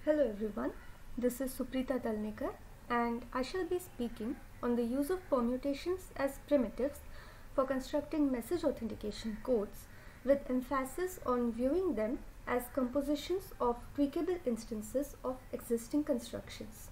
Hello everyone, this is Suprita Talnekar and I shall be speaking on the use of permutations as primitives for constructing message authentication codes with emphasis on viewing them as compositions of tweakable instances of existing constructions.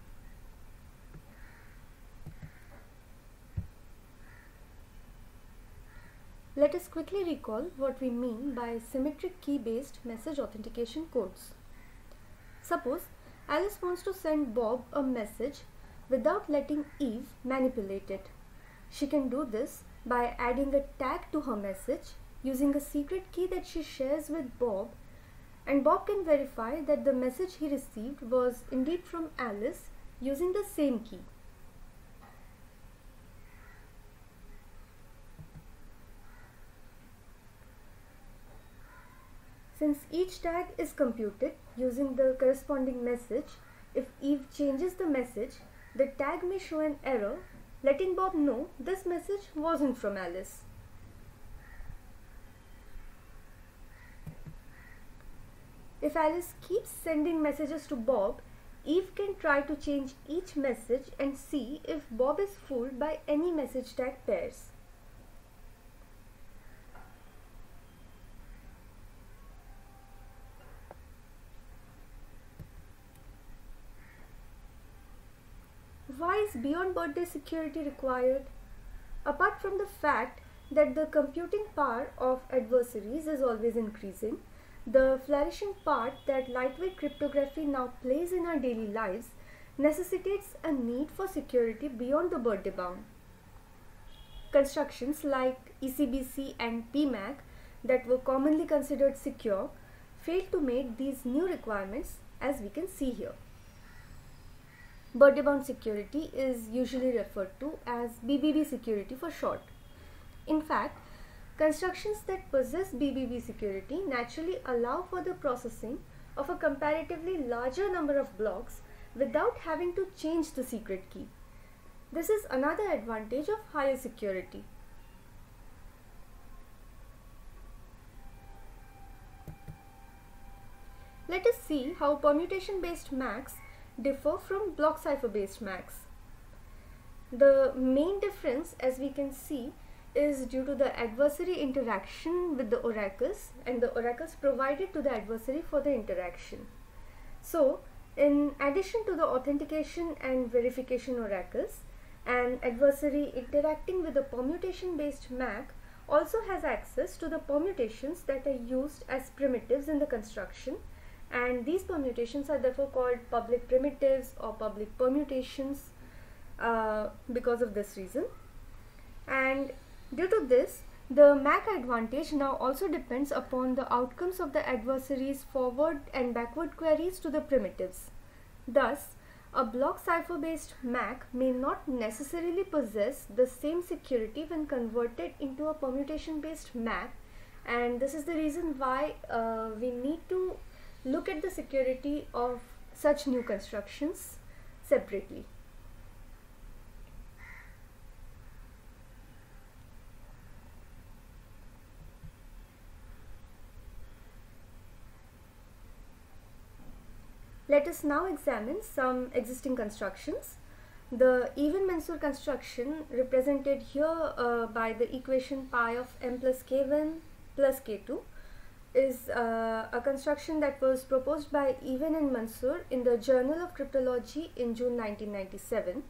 Let us quickly recall what we mean by symmetric key-based message authentication codes. Suppose Alice wants to send Bob a message without letting Eve manipulate it. She can do this by adding a tag to her message using a secret key that she shares with Bob, and Bob can verify that the message he received was indeed from Alice using the same key. Since each tag is computed using the corresponding message, if Eve changes the message, the tag may show an error, letting Bob know this message wasn't from Alice. If Alice keeps sending messages to Bob, Eve can try to change each message and see if Bob is fooled by any message tag pairs. Why is beyond birthday security required? Apart from the fact that the computing power of adversaries is always increasing, the flourishing part that lightweight cryptography now plays in our daily lives necessitates a need for security beyond the birthday bound. Constructions like ECBC and PMAC that were commonly considered secure failed to meet these new requirements, as we can see here. Birthday bound security is usually referred to as BBB security for short. In fact, constructions that possess BBB security naturally allow for the processing of a comparatively larger number of blocks without having to change the secret key. This is another advantage of higher security. Let us see how permutation-based MACs differ from block cipher-based MACs. The main difference, as we can see, is due to the adversary interaction with the oracles and the oracles provided to the adversary for the interaction. So, in addition to the authentication and verification oracles, an adversary interacting with a permutation-based MAC also has access to the permutations that are used as primitives in the construction, and these permutations are therefore called public primitives or public permutations because of this reason. And due to this, the MAC advantage now also depends upon the outcomes of the adversary's forward and backward queries to the primitives. Thus, a block cipher based MAC may not necessarily possess the same security when converted into a permutation based MAC, and this is the reason why we need to look at the security of such new constructions separately. Let us now examine some existing constructions. The even-Mensur construction, represented here by the equation pi of m plus k1 plus k2, is a construction that was proposed by Even and Mensur in the Journal of Cryptology in June 1997.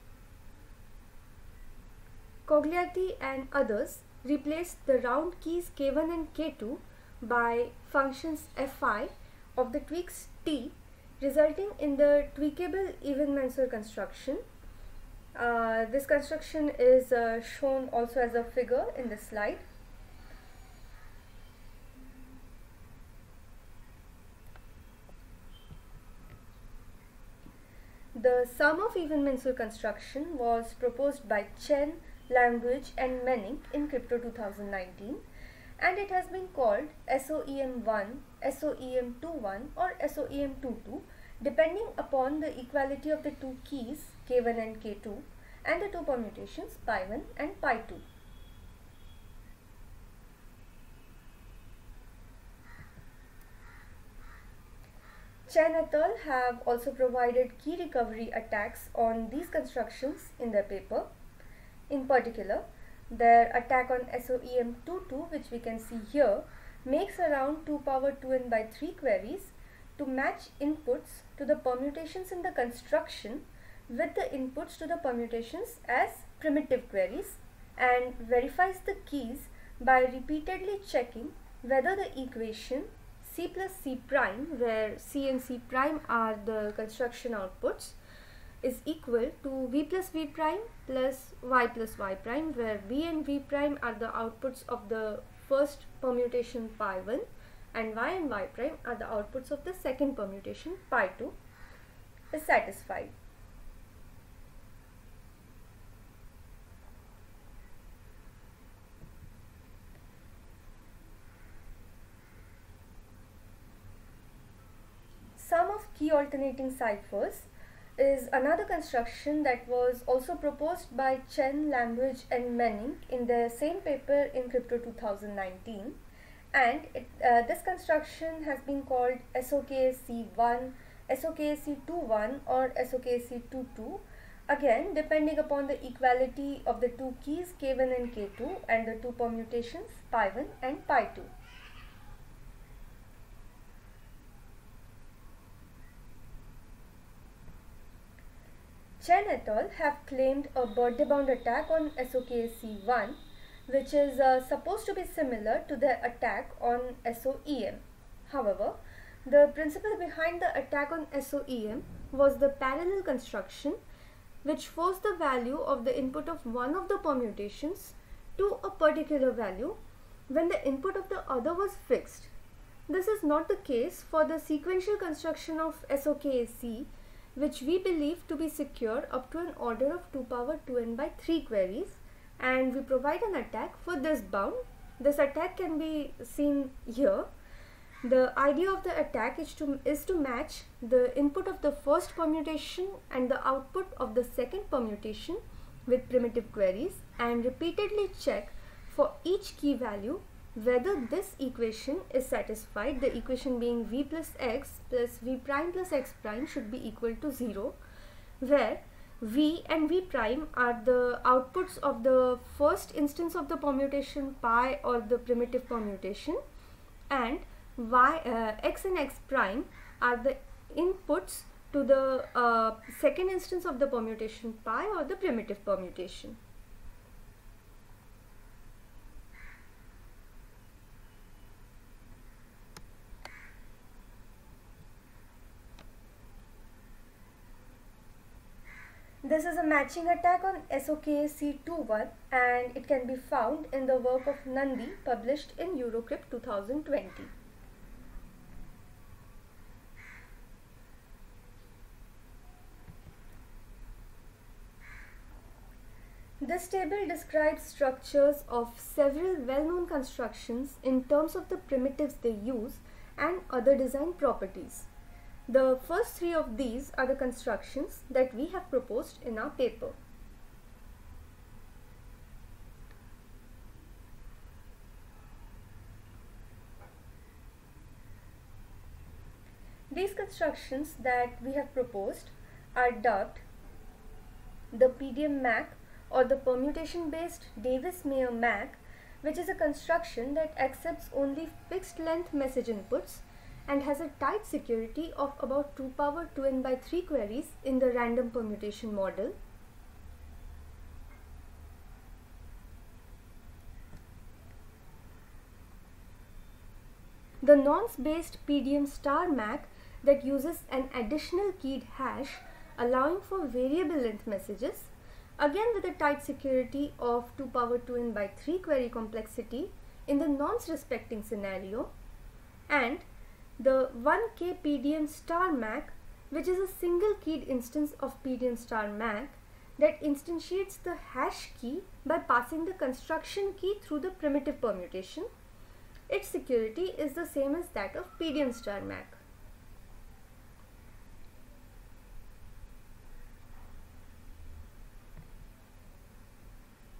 Cogliati and others replaced the round keys k1 and k2 by functions fi of the tweaks t, resulting in the tweakable Even-Mensur construction. This construction is shown also as a figure in this slide. The sum of Even-Mensur construction was proposed by Chen, Language and Menink in Crypto 2019, and it has been called SOEM1, SOEM21 or SOEM22 depending upon the equality of the two keys k1 and k2 and the two permutations pi1 and pi2. Chen et al. Have also provided key recovery attacks on these constructions in their paper. In particular, their attack on SOEM22, which we can see here, makes around 2 power 2n by 3 queries to match inputs to the permutations in the construction with the inputs to the permutations as primitive queries, and verifies the keys by repeatedly checking whether the equation C plus C prime, where C and C prime are the construction outputs, is equal to V plus V prime plus Y plus Y prime, where V and V prime are the outputs of the first permutation pi 1 and Y prime are the outputs of the second permutation pi 2, is satisfied. Sum of key alternating ciphers is another construction that was also proposed by Chen, Lamberge and Menning in the same paper in Crypto 2019, and this construction has been called SOKC1, SOKC21 or SOKC22, again depending upon the equality of the two keys K1 and K2 and the two permutations pi 1 and pi 2. Chen et al. Have claimed a birthday-bound attack on SOKC1, which is supposed to be similar to the attack on SOEM. However, the principle behind the attack on SOEM was the parallel construction, which forced the value of the input of one of the permutations to a particular value when the input of the other was fixed. This is not the case for the sequential construction of SOKC, which we believe to be secure up to an order of 2 power 2n by 3 queries, and we provide an attack for this bound. This attack can be seen here. The idea of the attack is to match the input of the first permutation and the output of the second permutation with primitive queries, and repeatedly check for each key value whether this equation is satisfied, the equation being V plus X plus V prime plus X prime should be equal to 0, where V and V prime are the outputs of the first instance of the permutation pi or the primitive permutation, and X and X prime are the inputs to the second instance of the permutation pi or the primitive permutation. This is a matching attack on SOKC21, and it can be found in the work of Nandi published in Eurocrypt 2020. This table describes structures of several well-known constructions in terms of the primitives they use and other design properties. The first three of these are the constructions that we have proposed in our paper. These constructions that we have proposed are dubbed the PDM-MAC or the permutation-based Davis-Mayer MAC, which is a construction that accepts only fixed length message inputs and has a tight security of about 2 power 2n by 3 queries in the random permutation model. The nonce-based PDM star MAC that uses an additional keyed hash allowing for variable length messages, again with a tight security of 2 power 2n by 3 query complexity in the nonce respecting scenario, and the 1K PDM star MAC, which is a single keyed instance of PDM star MAC that instantiates the hash key by passing the construction key through the primitive permutation. Its security is the same as that of PDM star MAC.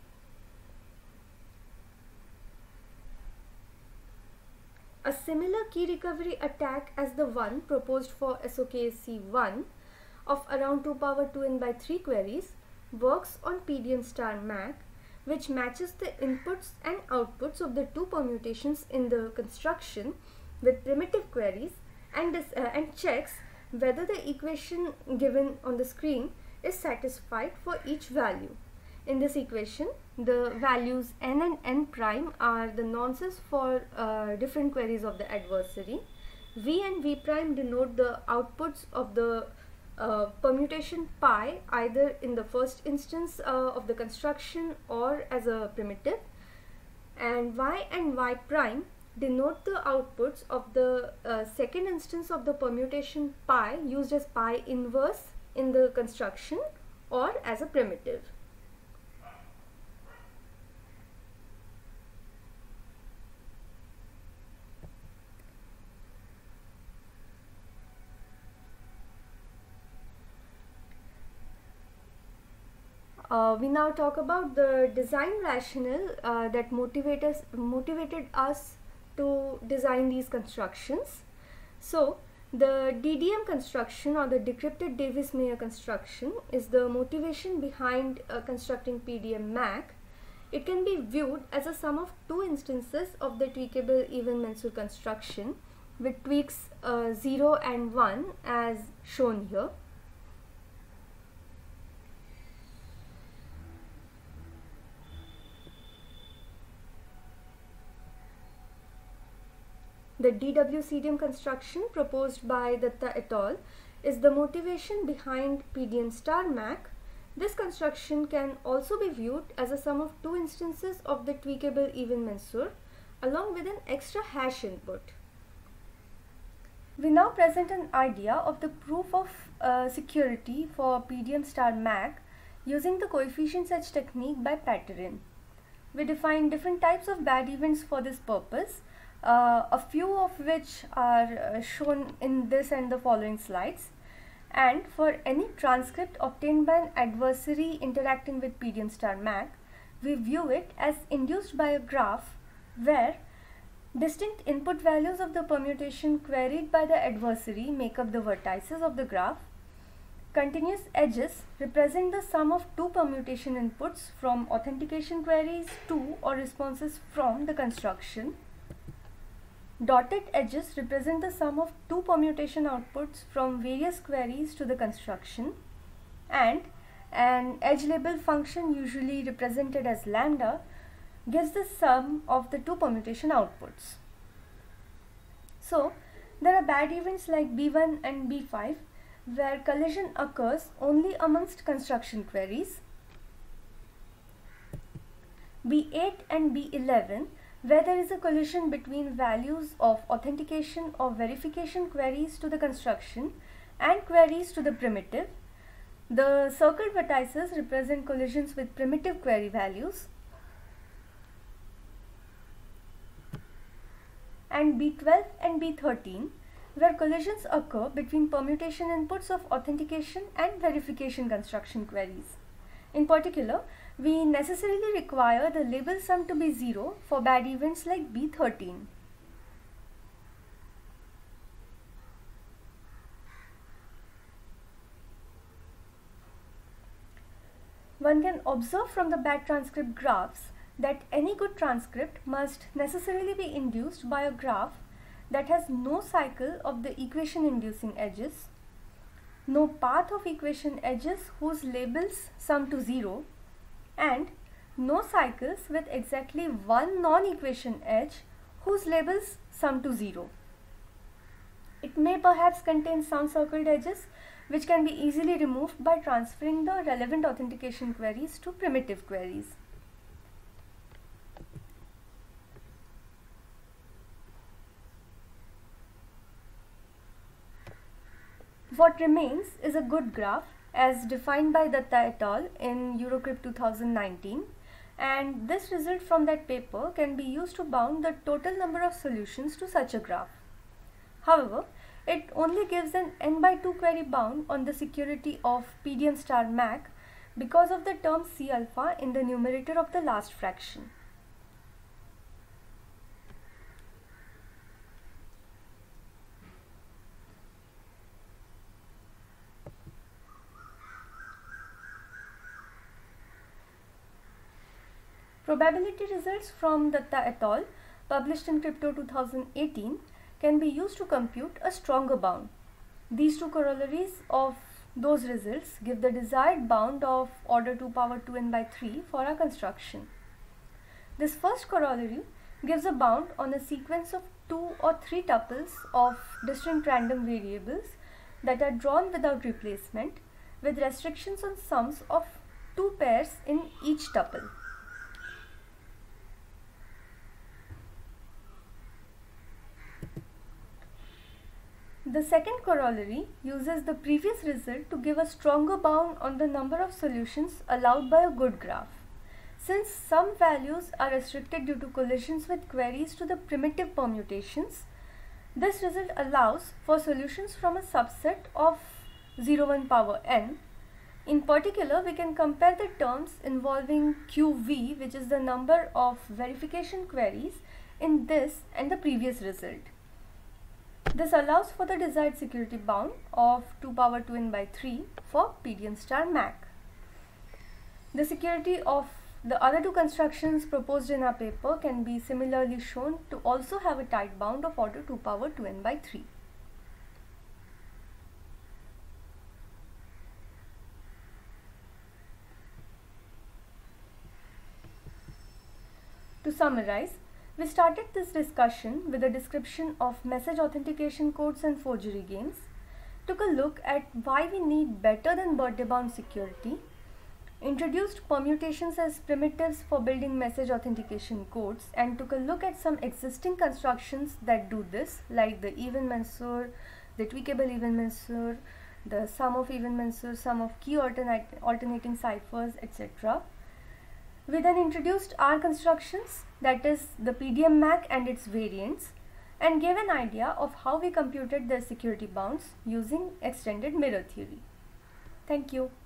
A similar key recovery attack as the one proposed for SOKC1 of around 2 power 2n by 3 queries works on PDM star MAC, which matches the inputs and outputs of the two permutations in the construction with primitive queries and checks whether the equation given on the screen is satisfied for each value. In this equation, the values n and n prime are the nonces for different queries of the adversary. V and V prime denote the outputs of the permutation pi either in the first instance of the construction or as a primitive, and Y and Y prime denote the outputs of the second instance of the permutation pi used as pi inverse in the construction or as a primitive. We now talk about the design rationale that motivated us to design these constructions. So, the DDM construction, or the decrypted Davis-Mayer construction, is the motivation behind constructing PDM MAC. It can be viewed as a sum of two instances of the tweakable even-mensur construction with tweaks 0 and 1 as shown here. The DW-CDM construction proposed by Datta et al. Is the motivation behind PDM star MAC. This construction can also be viewed as a sum of two instances of the tweakable even-mensur along with an extra hash input. We now present an idea of the proof of security for PDM star MAC using the coefficient edge technique by Paterin. We define different types of bad events for this purpose, a few of which are shown in this and the following slides. And for any transcript obtained by an adversary interacting with PDM star MAC, we view it as induced by a graph where distinct input values of the permutation queried by the adversary make up the vertices of the graph. Continuous edges represent the sum of two permutation inputs from authentication queries to or responses from the construction. Dotted edges represent the sum of two permutation outputs from various queries to the construction, and an edge label function, usually represented as lambda, gives the sum of the two permutation outputs. So, there are bad events like B1 and B5 where collision occurs only amongst construction queries, B8 and B11 where there is a collision between values of authentication or verification queries to the construction and queries to the primitive. The circled vertices represent collisions with primitive query values, and B12 and B13 where collisions occur between permutation inputs of authentication and verification construction queries. In particular, we necessarily require the label sum to be 0 for bad events like B13. One can observe from the bad transcript graphs that any good transcript must necessarily be induced by a graph that has no cycle of the equation inducing edges, no path of equation edges whose labels sum to 0, and no cycles with exactly one non-equation edge whose labels sum to 0. It may perhaps contain some circled edges which can be easily removed by transferring the relevant authentication queries to primitive queries. What remains is a good graph as defined by Datta et al. In Eurocrypt 2019, and this result from that paper can be used to bound the total number of solutions to such a graph. However, it only gives an n by 2 query bound on the security of PDM star MAC because of the term C alpha in the numerator of the last fraction. Probability results from Datta et al., published in Crypto 2018, can be used to compute a stronger bound. These two corollaries of those results give the desired bound of order 2 power 2n by 3 for our construction. This first corollary gives a bound on a sequence of 2 or 3 tuples of distinct random variables that are drawn without replacement, with restrictions on sums of 2 pairs in each tuple. The second corollary uses the previous result to give a stronger bound on the number of solutions allowed by a good graph. Since some values are restricted due to collisions with queries to the primitive permutations, this result allows for solutions from a subset of 0 1 power n. In particular, we can compare the terms involving QV, which is the number of verification queries in this and the previous result. This allows for the desired security bound of 2 power 2n by 3 for PDM star MAC. The security of the other two constructions proposed in our paper can be similarly shown to also have a tight bound of order 2 power 2n by 3. To summarize, we started this discussion with a description of message authentication codes and forgery games, took a look at why we need better than birthday bound security, introduced permutations as primitives for building message authentication codes, and took a look at some existing constructions that do this, like the even mensur, the tweakable even mensur, the sum of even mensur, sum of key alternating ciphers, etc. We then introduced our constructions, that is the PDM MAC and its variants, and gave an idea of how we computed their security bounds using extended mirror theory. Thank you.